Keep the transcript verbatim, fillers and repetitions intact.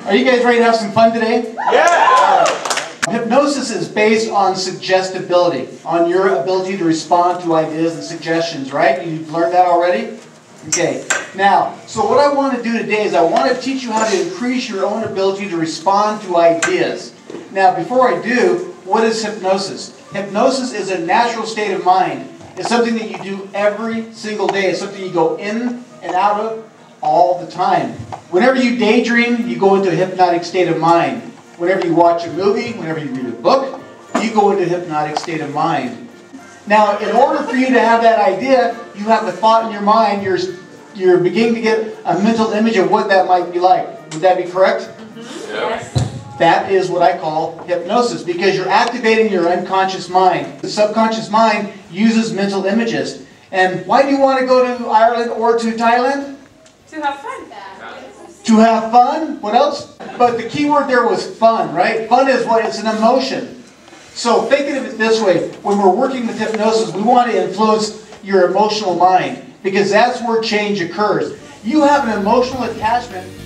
Are you guys ready to have some fun today? Yeah! Hypnosis is based on suggestibility, on your ability to respond to ideas and suggestions, right? You've learned that already? Okay. Now, so what I want to do today is I want to teach you how to increase your own ability to respond to ideas. Now, before I do, what is hypnosis? Hypnosis is a natural state of mind. It's something that you do every single day. It's something you go in and out of all the time. Whenever you daydream, you go into a hypnotic state of mind. Whenever you watch a movie, whenever you read a book, you go into a hypnotic state of mind. Now, in order for you to have that idea, you have the thought in your mind. You're, you're beginning to get a mental image of what that might be like. Would that be correct? Mm-hmm. Yes. That is what I call hypnosis, because you're activating your unconscious mind. The subconscious mind uses mental images. And why do you want to go to Ireland or to Thailand? To have fun. To have fun? What else? But the key word there was fun, right? Fun is what? It's an emotion. So think of it this way. When we're working with hypnosis, we want to influence your emotional mind, because that's where change occurs. You have an emotional attachment